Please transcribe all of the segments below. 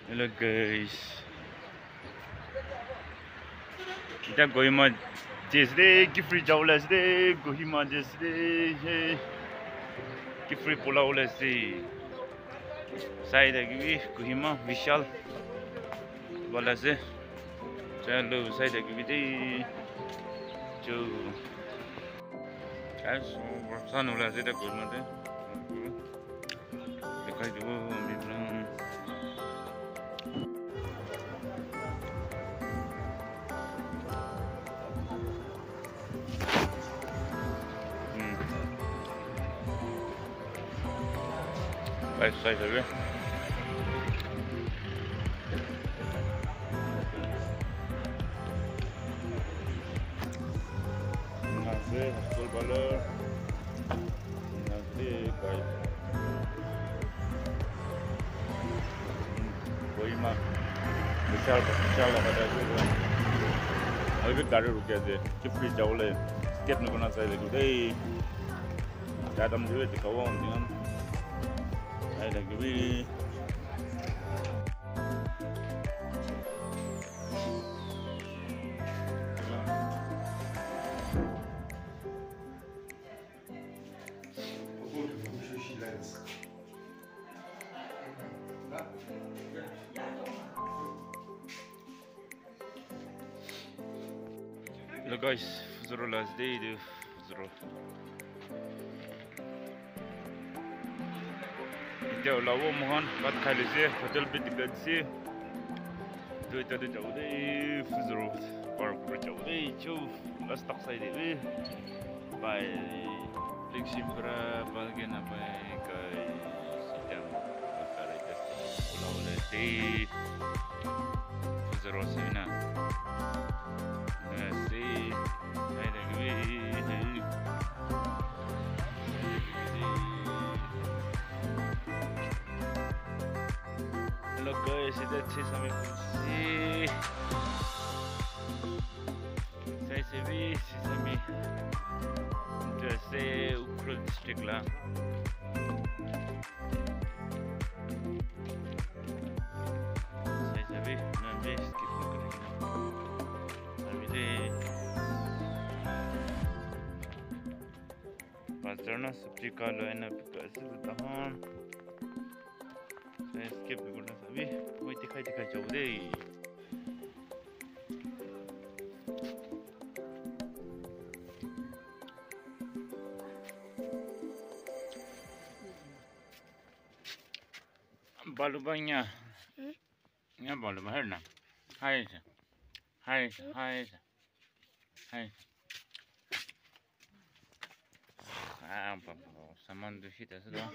Hello guys. Kita Kohima jesde Kifri jaulas de Kohima jesde Kifri pulaulas de Sai lagi Kohima Vishal bola se चलो sai lagi de जो ऐसो बरसान होला से त घुर्न दे देखाइ दियो मित्र sai lagi Hostel Baler nanti guys Kohima विशाल ada juga अभी गाड़ी रुक गया थे किफरी जाओले स्केप न करना चाहिए गुडे दादम जो है दिखावा उन्हें आई लगी भी Hello guys, Fuzuro last day de Fuzuro. Dia lawo mohan kat khali se hotel pe dikat se. Do ita de jauh de Fuzuro park per jauh de chu last tak sai de. By Liximpra bagian apa kai sidang perkara itu. Lawo de Fuzuro sana. Hello guys, itu sih sampai sih. Saya sih sampai जैसे Ukhrul district ला saya सभी number skip करेंगे अभी दे पाचरना सब्जी का लो है ना कैसे बताऊँ saya skip करना सभी कोई दिखाई जाओ दे balu banyak ya balu mahal na hai apa saman tu kita sudah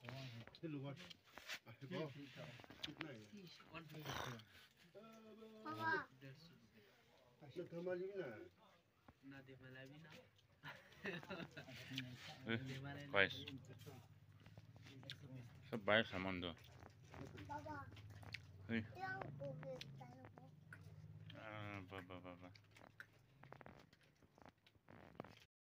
guys सब बाहर सामान दो Baba.